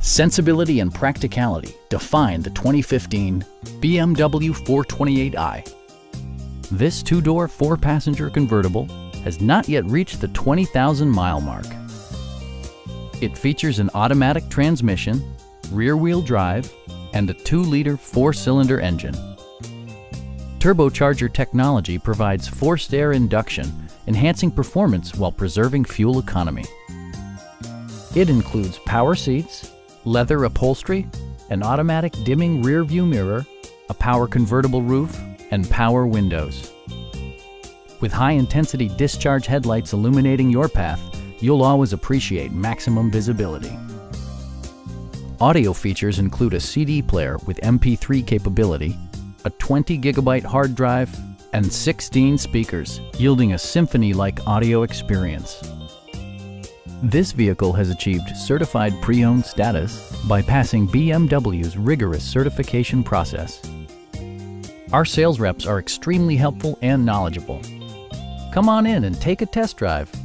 Sensibility and practicality define the 2015 BMW 428i. This two-door, four-passenger convertible has not yet reached the 20,000-mile mark. It features an automatic transmission, rear-wheel drive, and a 2-liter four-cylinder engine. Turbocharger technology provides forced air induction, enhancing performance while preserving fuel economy. It includes power seats, leather upholstery, an automatic dimming rear-view mirror, a power convertible roof, and power windows. With high-intensity discharge headlights illuminating your path, you'll always appreciate maximum visibility. Audio features include a CD player with MP3 capability, a 20-gigabyte hard drive, and 16 speakers, yielding a symphony-like audio experience. This vehicle has achieved certified pre-owned status by passing BMW's rigorous certification process. Our sales reps are extremely helpful and knowledgeable. Come on in and take a test drive.